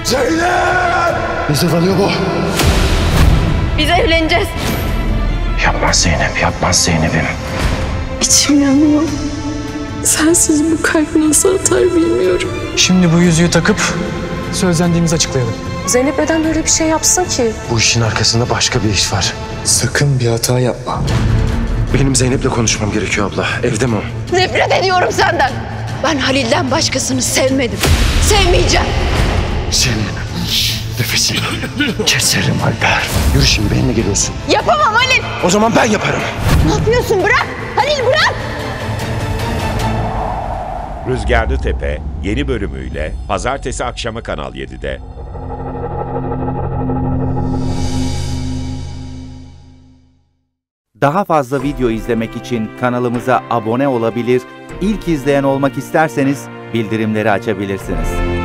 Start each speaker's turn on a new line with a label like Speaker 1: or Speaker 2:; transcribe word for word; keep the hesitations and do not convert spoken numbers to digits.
Speaker 1: Zeynep! Ne sefer bu?
Speaker 2: Biz evleneceğiz.
Speaker 1: Yapmaz Zeynep, yapmaz Zeynep'im.
Speaker 2: İçim yanıyor. Sensiz bu kalp nasıl atar bilmiyorum.
Speaker 3: Şimdi bu yüzüğü takıp sözlendiğimizi açıklayalım.
Speaker 2: Zeynep neden böyle bir şey yapsın ki?
Speaker 1: Bu işin arkasında başka bir iş var.
Speaker 4: Sakın bir hata yapma.
Speaker 1: Benim Zeynep'le konuşmam gerekiyor abla. Evde mi o?
Speaker 2: Nefret ediyorum senden. Ben Halil'den başkasını sevmedim. Sevmeyeceğim.
Speaker 1: Senin nefesini keserim Alper. Yürü şimdi, benimle geliyorsun.
Speaker 2: Yapamam Halil.
Speaker 1: O zaman ben yaparım.
Speaker 2: Ne yapıyorsun? Bırak. Halil bırak.
Speaker 5: Rüzgarlı Tepe yeni bölümüyle pazartesi akşamı Kanal yedide.
Speaker 6: Daha fazla video izlemek için kanalımıza abone olabilir, ilk izleyen olmak isterseniz bildirimleri açabilirsiniz.